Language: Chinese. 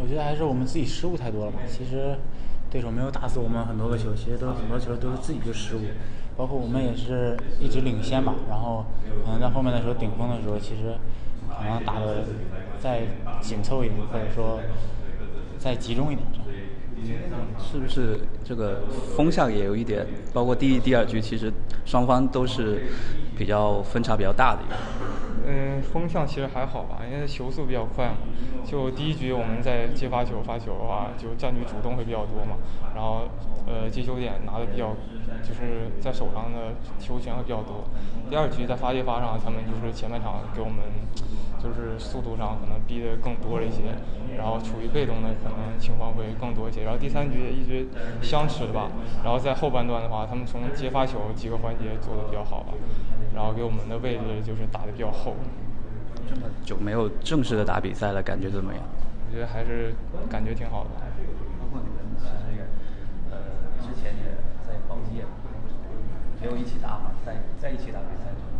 我觉得还是我们自己失误太多了吧。其实对手没有打死我们很多个球，其实很多球都是自己的失误，包括我们也是一直领先吧，然后可能在后面的时候顶峰的时候，其实可能打的再紧凑一点，或者说再集中一点。 是不是这个风向也有一点？包括第一、第二局，其实双方都是比较分差比较大的一个。 风向其实还好吧，因为球速比较快嘛。就第一局我们在接发球的话，就占据主动会比较多嘛。然后接球点拿的比较，就是在手上的球权会比较多。第二局在发接发上，他们就是前半场给我们就是速度上可能逼得更多了一些，然后处于被动的可能情况会更多一些。然后第三局也一直相持吧，然后在后半段的话，他们从接发球几个环节做得比较好吧，然后给我们的位置就是打得比较厚。 这么久没有正式的打比赛了，感觉怎么样？ 我觉得还是感觉挺好的。 包括你们其实也之前也在宝鸡也没有一起打嘛，在一起打比赛。